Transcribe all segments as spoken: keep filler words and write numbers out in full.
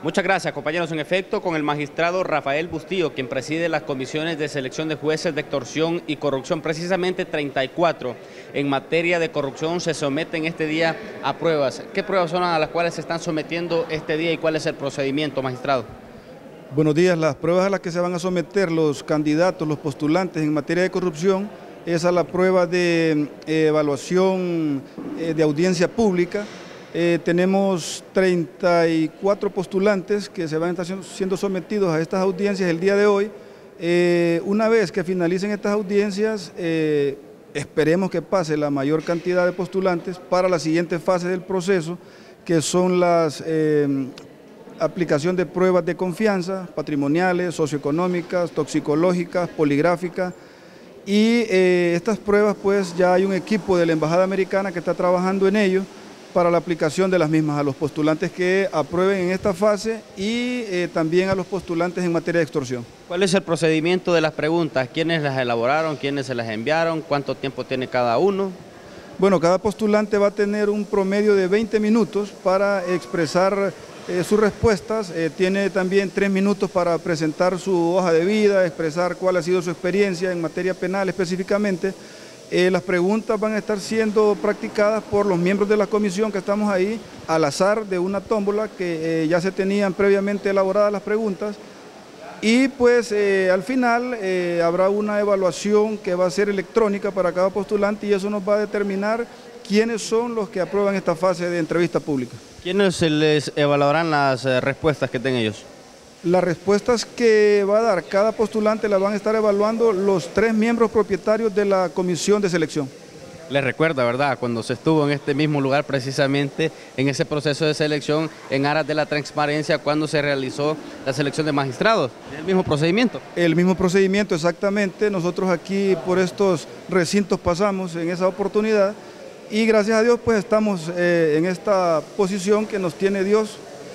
Muchas gracias, compañeros. En efecto, con el magistrado Rafael Bustillo, quien preside las comisiones de selección de jueces de extorsión y corrupción, precisamente treinta y cuatro en materia de corrupción se someten este día a pruebas. ¿Qué pruebas son a las cuales se están sometiendo este día y cuál es el procedimiento, magistrado? Buenos días. Las pruebas a las que se van a someter los candidatos, los postulantes en materia de corrupción, es a la prueba de eh, evaluación eh, de audiencia pública. Eh, tenemos treinta y cuatro postulantes que se van a estar siendo sometidos a estas audiencias el día de hoy. Eh, una vez que finalicen estas audiencias, eh, esperemos que pase la mayor cantidad de postulantes para la siguiente fase del proceso, que son las eh, aplicación de pruebas de confianza, patrimoniales, socioeconómicas, toxicológicas, poligráficas. Y eh, estas pruebas, pues ya hay un equipo de la Embajada Americana que está trabajando en ello para la aplicación de las mismas a los postulantes que aprueben en esta fase y eh, también a los postulantes en materia de extorsión. ¿Cuál es el procedimiento de las preguntas? ¿Quiénes las elaboraron? ¿Quiénes se las enviaron? ¿Cuánto tiempo tiene cada uno? Bueno, cada postulante va a tener un promedio de veinte minutos para expresar eh, sus respuestas. Eh, tiene también tres minutos para presentar su hoja de vida, expresar cuál ha sido su experiencia en materia penal específicamente. Eh, las preguntas van a estar siendo practicadas por los miembros de la comisión que estamos ahí, al azar de una tómbola que eh, ya se tenían previamente elaboradas las preguntas. Y pues eh, al final eh, habrá una evaluación que va a ser electrónica para cada postulante y eso nos va a determinar quiénes son los que aprueban esta fase de entrevista pública. ¿Quiénes se les evaluarán las eh, respuestas que den ellos? Las respuestas que va a dar cada postulante las van a estar evaluando los tres miembros propietarios de la comisión de selección. Les recuerda, ¿verdad?, cuando se estuvo en este mismo lugar precisamente en ese proceso de selección en aras de la transparencia cuando se realizó la selección de magistrados. ¿El mismo procedimiento? El mismo procedimiento, exactamente. Nosotros aquí por estos recintos pasamos en esa oportunidad y gracias a Dios pues estamos eh, en esta posición que nos tiene Dios.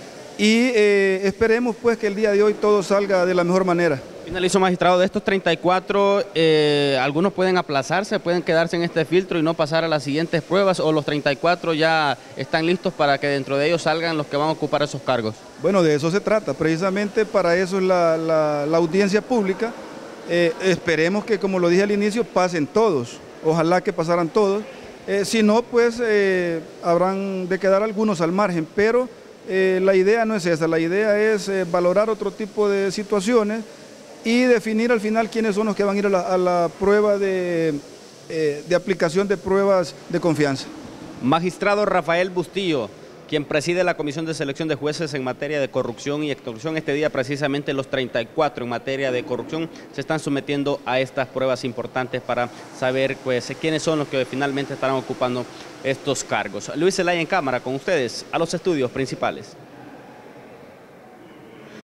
Y eh, esperemos pues que el día de hoy todo salga de la mejor manera. Finalizo, magistrado, de estos treinta y cuatro, eh, algunos pueden aplazarse, pueden quedarse en este filtro y no pasar a las siguientes pruebas, o los treinta y cuatro ya están listos para que dentro de ellos salgan los que van a ocupar esos cargos. Bueno, de eso se trata, precisamente para eso es la, la, la audiencia pública. Eh, esperemos que, como lo dije al inicio, pasen todos, ojalá que pasaran todos, eh, si no pues eh, habrán de quedar algunos al margen, pero Eh, la idea no es esa, la idea es eh, valorar otro tipo de situaciones y definir al final quiénes son los que van a ir a la, a la prueba de, eh, de aplicación de pruebas de confianza. Magistrado Rafael Bustillo, quien preside la Comisión de Selección de Jueces en materia de corrupción y extorsión, este día precisamente los treinta y cuatro en materia de corrupción se están sometiendo a estas pruebas importantes para saber pues, quiénes son los que finalmente estarán ocupando estos cargos. Luis Zelaya en cámara con ustedes a los estudios principales.